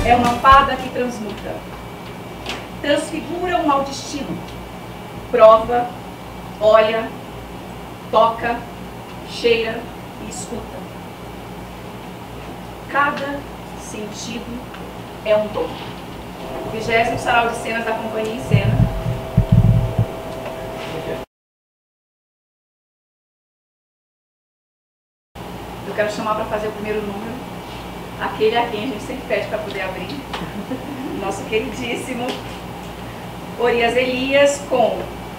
É uma fada que transmuta, transfigura um mau destino, prova, olha, toca, cheira e escuta. Cada sentido é um dom. 20º Sarau de Cenas da Companhia em Cena. Eu quero chamar para fazer o primeiro número aquele a quem a gente sempre pede para poder abrir, nosso queridíssimo Orias Elias, com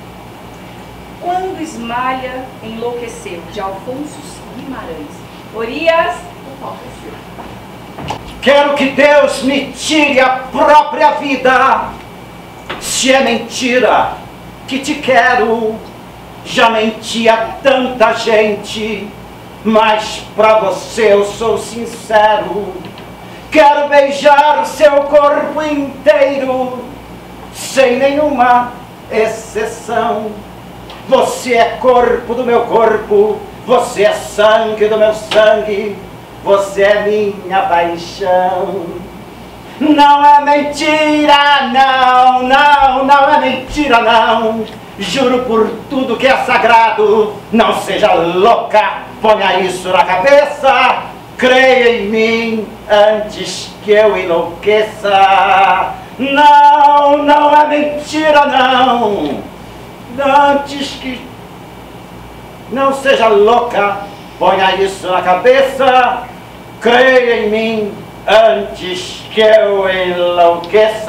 Quando Esmalha Enlouqueceu, de Alfonso Guimarães. Orias, o palco é seu. Quero que Deus me tire a própria vida. Se é mentira que te quero, já menti a tanta gente, mas pra você eu sou sincero. Quero beijar o seu corpo inteiro, sem nenhuma exceção. Você é corpo do meu corpo, você é sangue do meu sangue, você é minha paixão. Não é mentira, não, não, não é mentira, não. Juro por tudo que é sagrado, não seja louca, ponha isso na cabeça. Creia em mim antes que eu enlouqueça. Não, não é mentira, não. Antes que... Não seja louca, ponha isso na cabeça. Creia em mim antes que eu enlouqueça.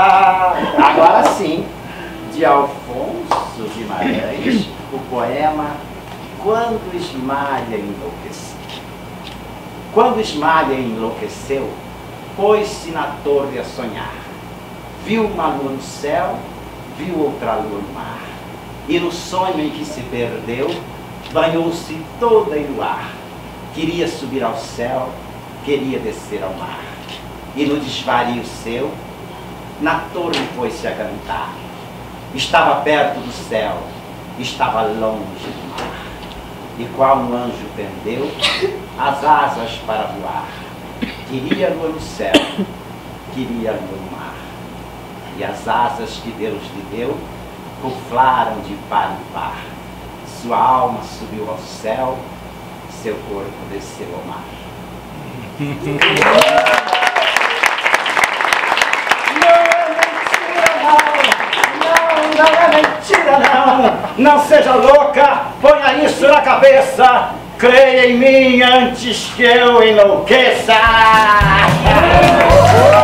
Agora sim, de Alfonso Guimarães, o poema Quando Esmalha Enlouqueceu. Quando Esmalha enlouqueceu, pôs-se na torre a sonhar. Viu uma lua no céu, viu outra lua no mar. E no sonho em que se perdeu, banhou-se toda em luar. Queria subir ao céu, queria descer ao mar. E no desvario seu, na torre pôs-se a cantar. Estava perto do céu, estava longe do mar. E qual um anjo pendeu as asas para voar. Queria lua no céu, queria lua no mar. E as asas que Deus lhe deu ruflaram de par em par. Sua alma subiu ao céu, seu corpo desceu ao mar. Não é mentira, não. Não seja louca, ponha isso na cabeça. Creia em mim antes que eu enlouqueça.